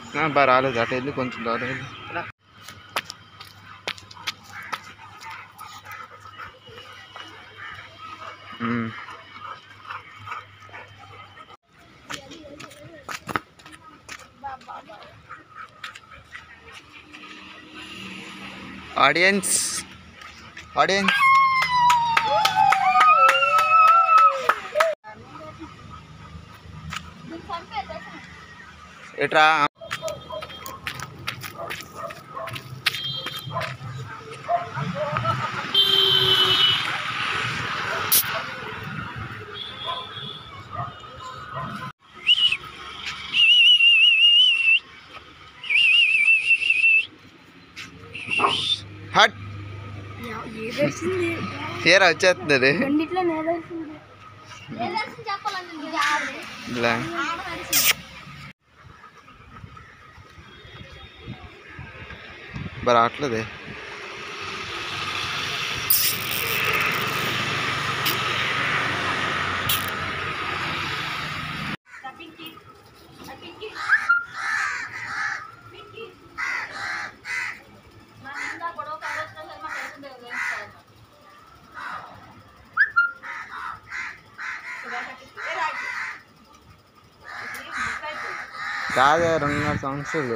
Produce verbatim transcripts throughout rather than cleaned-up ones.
బా రాలేదు అటు వెళ్ళి కొంచెం దూరం వెళ్ళి ఆడియన్స్ ఆడియన్స్ ఎట్రా హట్ తీరా వచ్చేస్తుంది మరి రావట్లేదే కాదే రెండున్నర సంవత్సరాలు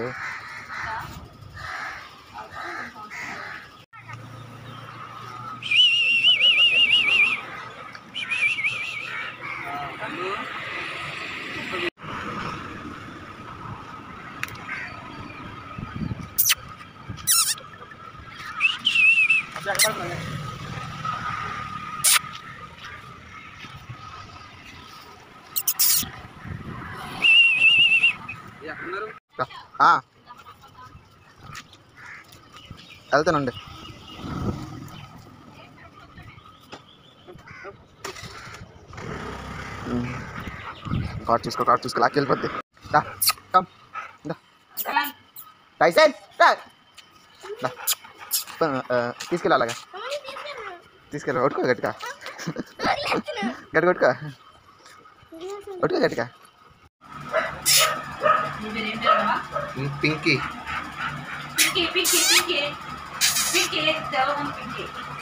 వెళ్తానండి కార్డ్ చూసుకో కార్డ్ చూసుకో లాక్కి వెళ్ళిపోద్ది టైసన్ తీసుకెళ్ళి అలాగా తీసుకెళ్ళి కొట్టుకో గట్టిగా గట్టి కొట్టుకో కొట్టుకో గట్టిగా పింకీ పింకీ పింకీ పింకీ పింకీ